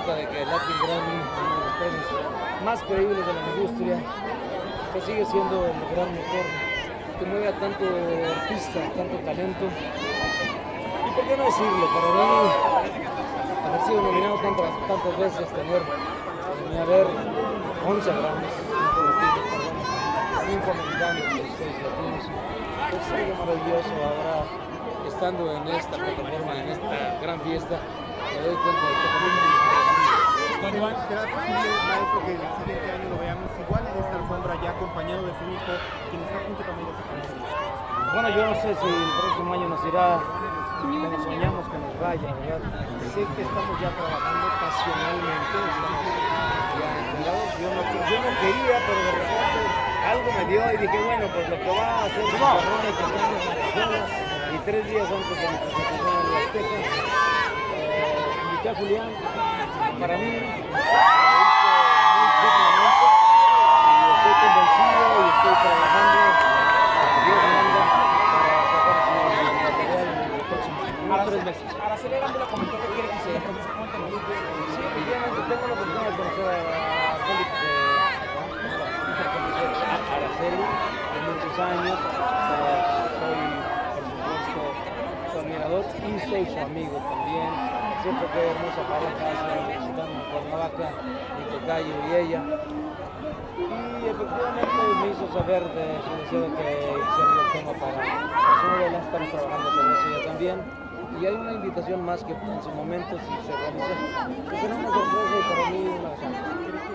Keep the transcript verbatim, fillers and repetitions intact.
cuenta de que el Latin Grammy, uno de los premios más creíbles de la industria, que sigue siendo el gran motor que mueve a tanto artista, tanto talento. Y por qué no decirlo, para mí, haber sido nominado tantas, tantas veces, tener, ni haber once Grammys, cinco americanos y seis latinos, es algo maravilloso. Ahora, estando en esta plataforma, en esta gran fiesta, me doy cuenta de que Don Iván, ¿será posible, maestro, que el siguiente año lo veamos igual en esta alfombra, ya acompañado de su hijo, quien está a punto también de sacar su disco? Bueno, yo no sé si el próximo año nos irá como soñamos que nos vaya, ¿verdad? Sé que estamos ya trabajando pasionalmente, estamos ya entregados. Yo no, yo no quería, pero de repente algo me dio y dije, bueno, pues lo que va a hacer es Barrón y que estamos en las zonas, y tres días antes de mi presentación en la Azteca, eh, invité a Julián, para mí, lo hizo muy dignamente, y estoy convencido y estoy trabajando, Dios manda, para sacar su material en el próximo unos tres meses. Araceli Arámbula comentó que quiere que se dé precisamente en el sitio. Sí, efectivamente, tengo la oportunidad de conocer a Félix, a Araceli, de muchos años. Soy, por supuesto, su admirador y soy su amigo también. Siempre que hermosa pareja hace visitando en Cuernavaca, mi tocayo y ella. Y efectivamente me hizo saber de su deseo de que hiciera el tema para su novela. Estamos trabajando sobre eso ya también. Y hay una invitación más que en su momento, si se realiza, que será una sorpresa y para mí una gozada.